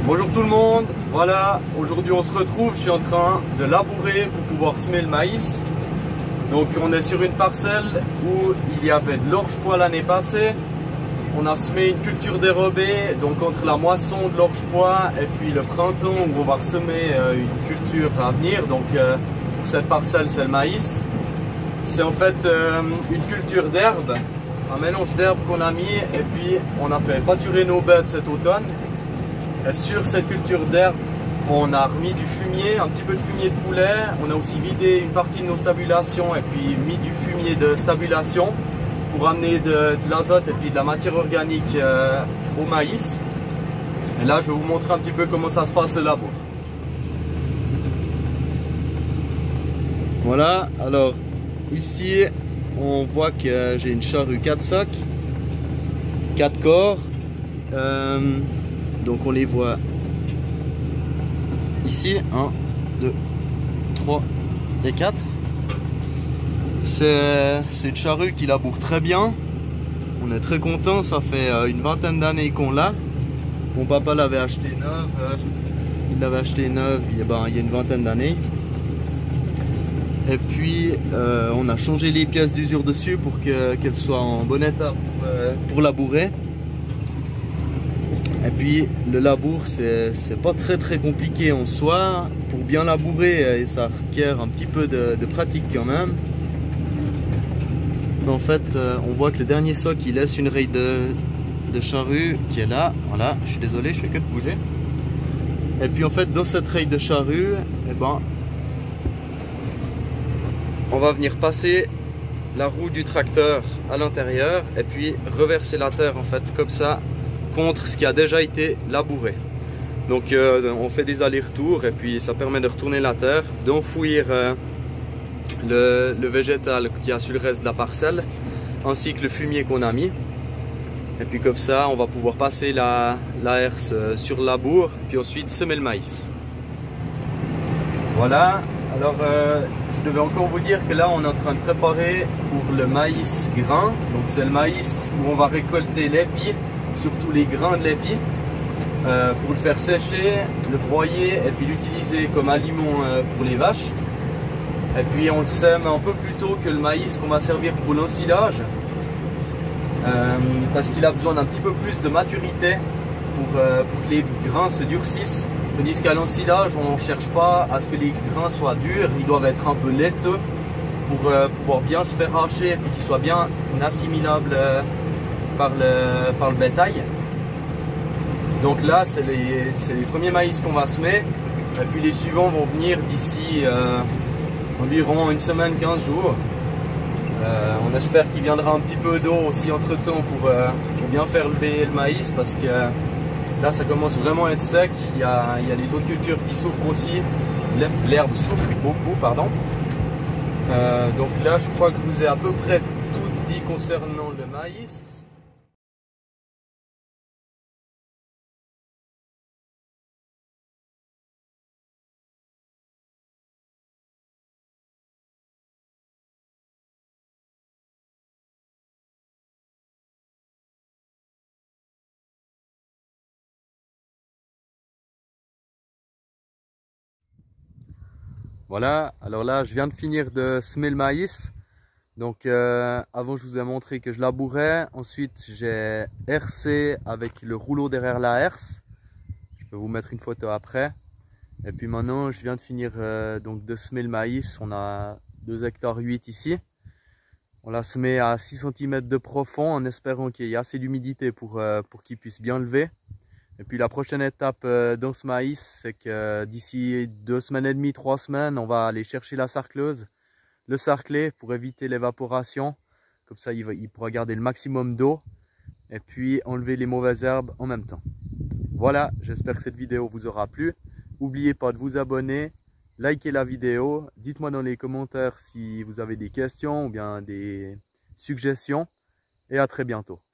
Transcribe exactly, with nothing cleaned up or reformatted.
Bonjour tout le monde, voilà, aujourd'hui on se retrouve, je suis en train de labourer pour pouvoir semer le maïs. Donc on est sur une parcelle où il y avait de l'orge-pois l'année passée. On a semé une culture dérobée, donc entre la moisson de l'orge-pois et puis le printemps où on va ressemer une culture à venir. Donc euh, pour cette parcelle c'est le maïs. C'est en fait euh, une culture d'herbe, un mélange d'herbes qu'on a mis et puis on a fait pâturer nos bêtes cet automne. Et sur cette culture d'herbe, on a remis du fumier, un petit peu de fumier de poulet. On a aussi vidé une partie de nos stabulations et puis mis du fumier de stabulation pour amener de, de l'azote et puis de la matière organique euh, au maïs. Et là, je vais vous montrer un petit peu comment ça se passe le labour. Voilà, alors ici, on voit que j'ai une charrue quatre socs, quatre corps. Euh, Donc on les voit ici, un, deux, trois et quatre. C'est une charrue qui laboure très bien. On est très content, ça fait une vingtaine d'années qu'on l'a. Mon papa l'avait acheté neuve, il l'avait acheté neuve il, ben, il y a une vingtaine d'années. Et puis euh, on a changé les pièces d'usure dessus pour qu'elles qu'elle soient en bon état pour, euh, pour labourer. Et puis le labour c'est pas très très compliqué en soi. Pour bien labourer, et ça requiert un petit peu de, de pratique quand même. Mais en fait on voit que le dernier soc il laisse une raie de, de charrue qui est là. Voilà, je suis désolé, je fais que de bouger. Et puis en fait dans cette raie de charrue, eh ben, on va venir passer la roue du tracteur à l'intérieur et puis reverser la terre en fait comme ça contre ce qui a déjà été labouré. Donc euh, on fait des allers-retours et puis ça permet de retourner la terre, d'enfouir euh, le, le végétal qui a sur le reste de la parcelle ainsi que le fumier qu'on a mis. Et puis comme ça on va pouvoir passer la, la herse sur le labour puis ensuite semer le maïs. Voilà, alors euh, je devais encore vous dire que là on est en train de préparer pour le maïs grain. Donc c'est le maïs où on va récolter l'épi, surtout les grains de l'épi, euh, pour le faire sécher, le broyer et puis l'utiliser comme aliment euh, pour les vaches. Et puis on le sème un peu plus tôt que le maïs qu'on va servir pour l'ensilage, euh, parce qu'il a besoin d'un petit peu plus de maturité pour, euh, pour que les grains se durcissent. Tandis qu'à l'ensilage on ne cherche pas à ce que les grains soient durs, ils doivent être un peu laiteux pour euh, pouvoir bien se faire hacher et puis qu'ils soient bien assimilables euh, Par le, par le bétail. Donc là c'est les, les premiers maïs qu'on va semer et puis les suivants vont venir d'ici euh, environ une semaine, quinze jours. Euh, on espère qu'il viendra un petit peu d'eau aussi entre temps pour, euh, pour bien faire lever le maïs, parce que euh, là ça commence vraiment à être sec. Il y a, il y a les autres cultures qui souffrent aussi, l'herbe souffre beaucoup, pardon. Euh, donc là je crois que je vous ai à peu près tout dit concernant le maïs. Voilà, alors là je viens de finir de semer le maïs. Donc euh, avant je vous ai montré que je labourais, ensuite j'ai hercé avec le rouleau derrière la herse. Je peux vous mettre une photo après. Et puis maintenant je viens de finir euh, donc de semer le maïs. On a deux hectares huit ici. On l'a semé à six centimètres de profond en espérant qu'il y ait assez d'humidité pour, euh, pour qu'il puisse bien lever. Et puis la prochaine étape euh, dans ce maïs, c'est que d'ici deux semaines et demie, trois semaines, on va aller chercher la sarcleuse, le sarcler pour éviter l'évaporation. Comme ça, il, va, il pourra garder le maximum d'eau et puis enlever les mauvaises herbes en même temps. Voilà, j'espère que cette vidéo vous aura plu. N'oubliez pas de vous abonner, likez la vidéo, dites-moi dans les commentaires si vous avez des questions ou bien des suggestions. Et à très bientôt.